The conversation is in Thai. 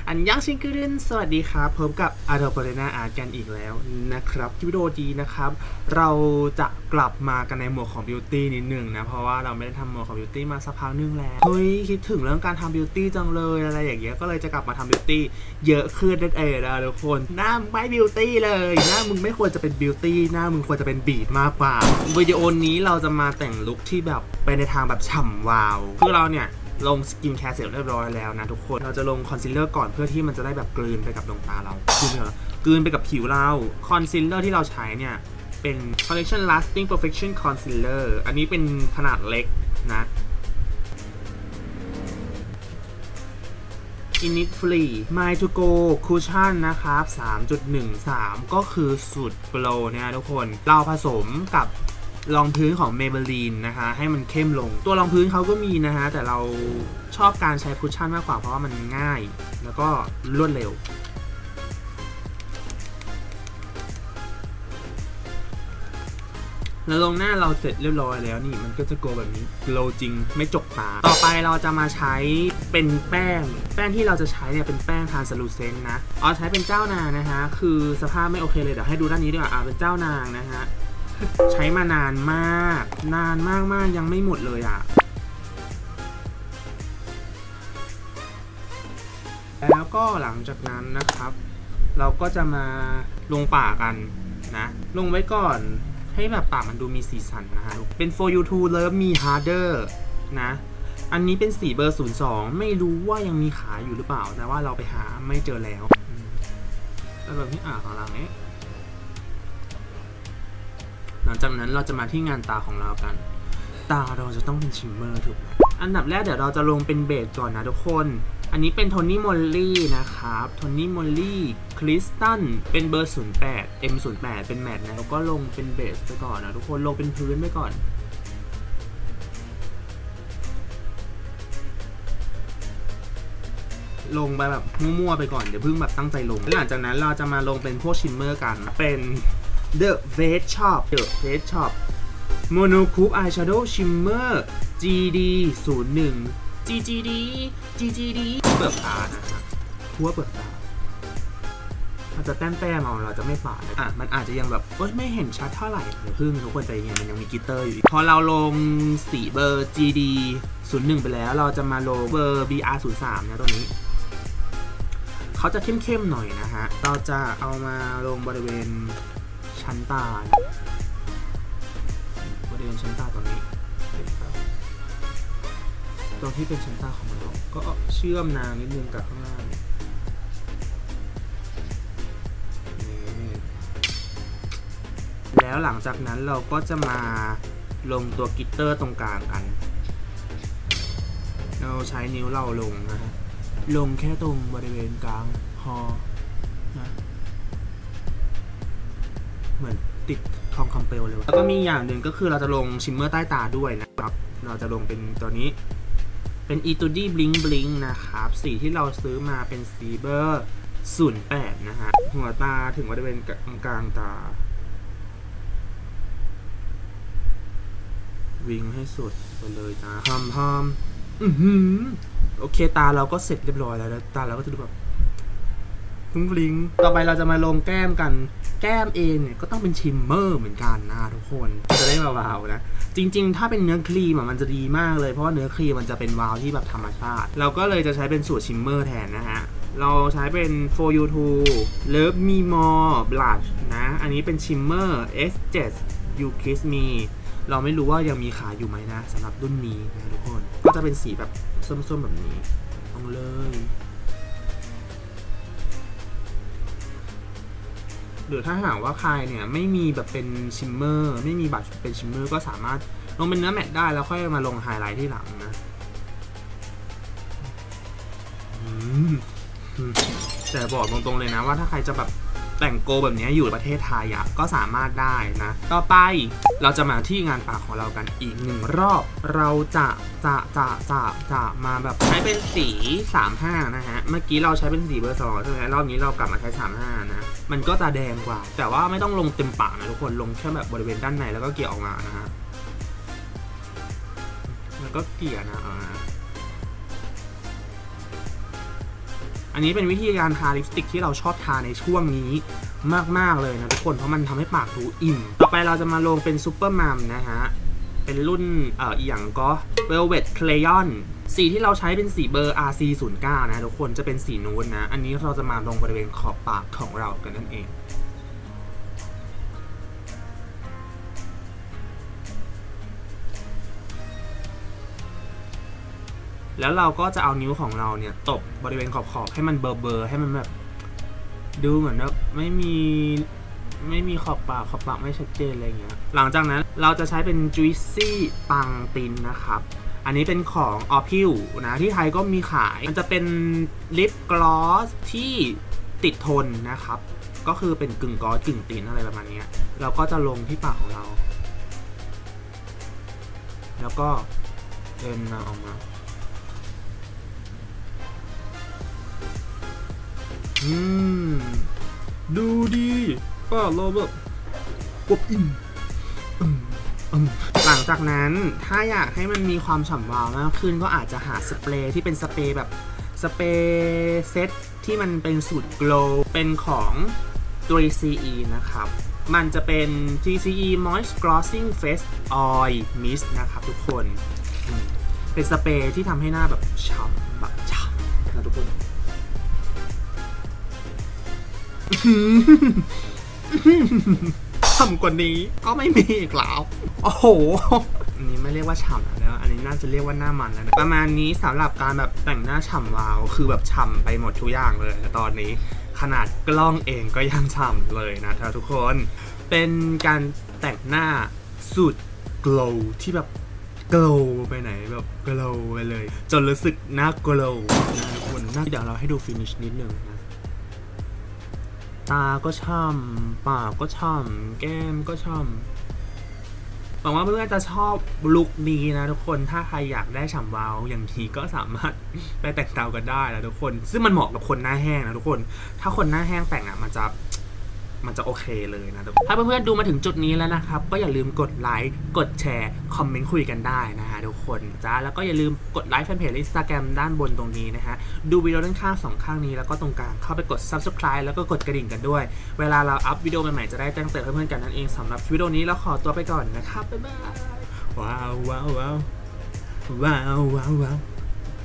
อันยังชิงกึนสวัสดีครับพบกับอาร์โดโปเรนาอาร์กันอีกแล้วนะครับคลิปวิดีโอดีนะครับเราจะกลับมากันในหมวดของบิวตี้นิดหนึ่งนะเพราะว่าเราไม่ได้ทำหมวดของบิวตี้มาสักพักนึงแล้วเฮ้ยคิดถึงเรื่องการทำบิวตี้จังเลยอะไรอย่างเงี้ยก็เลยจะกลับมาทำบิวตี้เยอะขึ้นนั่นเองนะทุกคนหน้าไม่บิวตี้เลยหน้ามึงไม่ควรจะเป็นบิวตี้หน้ามึงควรจะเป็นบีทมากกว่าวิดีโอนี้เราจะมาแต่งลุคที่แบบไปในทางแบบฉ่ำวาวคือเราเนี่ยลงสกินแคร์เสร็จเรียบร้อยแล้วนะทุกคนเราจะลงคอนซีลเลอร์ก่อนเพื่อที่มันจะได้แบบกลืนไปกับดวงตาเรากลืนไปกับผิวเราคอนซีลเลอร์ที่เราใช้เนี่ยเป็น Collection Lasting Perfection Concealer อันนี้เป็นขนาดเล็กนะ Innisfree My To Go Cushion นะครับ 3.13 ก็คือสูตรโปรเนี่ยทุกคนเราผสมกับรองพื้นของ Maybelline นะคะให้มันเข้มลงตัวรองพื้นเขาก็มีนะฮะแต่เราชอบการใช้คุชชั่นมากกว่าเพราะว่ามันง่ายแล้วก็รวดเร็วแล้วลงหน้าเราเสร็จเรียบร้อยแล้วนี่มันก็จะโกลแบบนี้โกลจริงไม่จกตาต่อไปเราจะมาใช้เป็นแป้งที่เราจะใช้เนี่ยเป็นแป้ง Translucent นะใช้เป็นเจ้านางนะฮะคือสภาพไม่โอเคเลยเดี๋ยวให้ดูด้านนี้ดีกว่าเป็นเจ้านางนะฮะใช้มานานมากยังไม่หมดเลยอ่ะแล้วก็หลังจากนั้นนะครับเราก็จะมาลงปากกันนะลงไว้ก่อนให้แบบปากมันดูมีสีสันนะฮะเป็น For You To Love Me Harder นะอันนี้เป็นสีเบอร์ 02ไม่รู้ว่ายังมีขายอยู่หรือเปล่าแต่ว่าเราไปหาไม่เจอแล้วแบบที่ของเราเนี้ยหลังจากนั้นเราจะมาที่งานตาของเรากันตาเราจะต้องเป็นชิมเมอร์ถูกไหมอันดับแรกเดี๋ยวเราจะลงเป็นเบสก่อนนะทุกคนอันนี้เป็นโทนี่มอลลี่นะครับโทนี่มอลลี่คริสตัลเป็นเบอร์ 08 M08 เป็นแมตต์นะแล้วก็ลงเป็นเบสไปก่อนนะทุกคนลงเป็นพื้นไปก่อนลงไปแบบมั่วๆไปก่อนเดี๋ยวเพิ่งแบบตั้งใจลงหลังจากนั้นเราจะมาลงเป็นพวกชิมเมอร์กันเป็น The Face Shop Mono Coupe Eyeshadow Shimmer GD 01 GGD เปลือกตานะครับทั่วเปลือกตาเราจะแต้มเอาเราจะไม่ปาดมันอาจจะยังแบบไม่เห็นชัดเท่าไหร่เดี๋ยวพึ่งทุกคนใจเย็นมันยังมีกลิตเตอร์อยู่พอเราลงสีเบอร์ GD 01 ไปแล้วเราจะมาลงเบอร์ BR 03นะตัวนี้เขาจะเข้มๆหน่อยนะฮะเราจะเอามาลงบริเวณชั้นตาบริเวณชั้นตาตรงนี้ตรงที่เป็นชั้นตาของเราก็เชื่อมนางนิดนึงกับข้างล่างแล้วหลังจากนั้นเราก็จะมาลงตัวกลิตเตอร์ตรงกลางกันเราใช้นิ้วเราลงนะฮะลงแค่ตรงบริเวณกลางคอนะเหมือนติดทองคำเปลวเลยแล้วก็มีอย่างหนึ่งก็คือเราจะลงชิมเมอร์ใต้ตาด้วยนะครับเราจะลงเป็นตัวนี้เป็น Etude Bling นะครับสีที่เราซื้อมาเป็นสีเบอร์ 08 นะฮะหัวตาถึงบริเวณกลางตาวิ่งให้สุดไปเลยนะพร้อมโอเคตาเราก็เสร็จเรียบร้อยแล้วตาเราก็จะดูแบบบลิงต่อไปเราจะมาลงแก้มกันแก้มเองเนี่ยก็ต้องเป็นชิมเมอร์เหมือนกันนะทุกคนจะได้วาวๆนะจริงๆถ้าเป็นเนื้อครีมมันจะดีมากเลยเพราะว่าเนื้อครีมมันจะเป็นวาวที่แบบธรรมชาติเราก็เลยจะใช้เป็นสูตรชิมเมอร์แทนนะฮะเราใช้เป็น For You To Love Me More Blush นะอันนี้เป็นชิมเมอร์ S7 You Kiss Me เราไม่รู้ว่ายังมีขายอยู่ไหมนะสำหรับรุ่นนี้นะทุกคนก็จะเป็นสีแบบส้มๆแบบนี้ลงเลยหรือถ้าหากว่าใครเนี่ยไม่มีแบบเป็นชิมเมอร์ไม่มีบัตรเป็นชิมเมอร์ก็สามารถลงเป็นเนื้อแมตต์ได้แล้วค่อยมาลงไฮไลท์ที่หลังนะแต่บอกตรงๆเลยนะว่าถ้าใครจะแบบแต่งโกแบบนี้อยู่ประเทศไทยก็สามารถได้นะต่อไปเราจะมาที่งานปากของเรากันอีกหนึ่งรอบเราจะมาแบบใช้เป็นสี35นะฮะเมื่อกี้เราใช้เป็นสีเบอร์ 2ใช่ไหมรอบนี้เรากลับมาใช้35นะมันก็จะแดงกว่าแต่ว่าไม่ต้องลงเต็มปากนะทุกคนลงแค่แบบบริเวณด้านในแล้วก็เกี่ยวออกมานะฮะแล้วก็เกี่ยนะอันนี้เป็นวิธีการทาลิปสติกที่เราชอบทาในช่วงนี้มากๆเลยนะทุกคนเพราะมันทำให้ปากดูอิ่มต่อไปเราจะมาลงเป็นซูเปอร์มัมนะฮะเป็นรุ่นอีหยังก็ Velvet Crayon สีที่เราใช้เป็นสีเบอร์ RC09 นะทุกคนจะเป็นสีนูดนะอันนี้เราจะมาลงบริเวณขอบปากของเรากันนั่นเองแล้วเราก็จะเอานิ้วของเราเนี่ยตบบริเวณขอบๆให้มันเบลอๆให้มันแบบดูเหมือนแบบไม่มีขอบปากไม่ชัดเจนอะไรเงี้ยหลังจากนั้นเราจะใช้เป็น Juicy ปังตินนะครับอันนี้เป็นของ Orpil นะที่ไทยก็มีขายมันจะเป็นลิปกลอสที่ติดทนนะครับก็คือเป็นกึ่งกลอสกึ่งตินอะไรประมาณนี้เราก็จะลงที่ปากของเราแล้วก็เดินออกมาดูดีป้าเราแบบกบอิ่มหลังจากนั้นถ้าอยากให้มันมีความฉ่ำวาวมากขึ้นก็อาจจะหาสเปรย์ที่เป็นสเปรย์แบบสเปรย์เซตที่มันเป็นสูตร Glow เป็นของ 3CE นะครับมันจะเป็น 3CE Moist Glossing Face Oil Mist นะครับทุกคนเป็นสเปรย์ที่ทำให้หน้าแบบฉ่ำแบบฉ่ำนะทุกคนฉ่ำกว่านี้ก็ไม่มีอีกแล้วโอ้โหอันนี้ไม่เรียกว่าฉ่ำแล้วอันนี้น่าจะเรียกว่าหน้ามันแล้วนะประมาณนี้สำหรับการแบบแต่งหน้าฉ่ำวาวคือแบบฉ่ำไปหมดทุกอย่างเลยตอนนี้ขนาดกล้องเองก็ยังฉ่ำเลยนะทุกคนเป็นการแต่งหน้าสุด glow ที่แบบ glow ไปไหนแบบ glow ไปเลยจนรู้สึกหน้า glow นะทุกคนเดี๋ยวเราให้ดู finish นิดนึงนะตาก็ช่ำปากก็ช่ำแก้มก็ช่ำหวังว่าเพื่อนๆจะชอบลุคนี้นะทุกคนถ้าใครอยากได้ฉ่ำวาวอย่างทีก็สามารถไปแต่งเตากันได้นะทุกคนซึ่งมันเหมาะกับคนหน้าแห้งนะทุกคนถ้าคนหน้าแห้งแต่งอ่ะมันจะโอเคเลยนะทุกคนถ้าเพื่อนๆดูมาถึงจุดนี้แล้วนะครับก็อย่าลืมกดไลค์กดแชร์คอมเมนต์คุยกันได้นะฮะทุกคนจ้าแล้วก็อย่าลืมกดไลค์แฟนเพจ Instagram ด้านบนตรงนี้นะฮะดูวิดีโอด้านข้าง2ข้างนี้แล้วก็ตรงกลางเข้าไปกด Subscribe แล้วก็กดกระดิ่งกันด้วยเวลาเราอัพวิดีโอใหม่ๆจะได้แจ้งเตือนเพื่อนๆกันนั่นเองสำหรับวิดีโอนี้เราขอตัวไปก่อนนะครับบ๊ายบายว้าว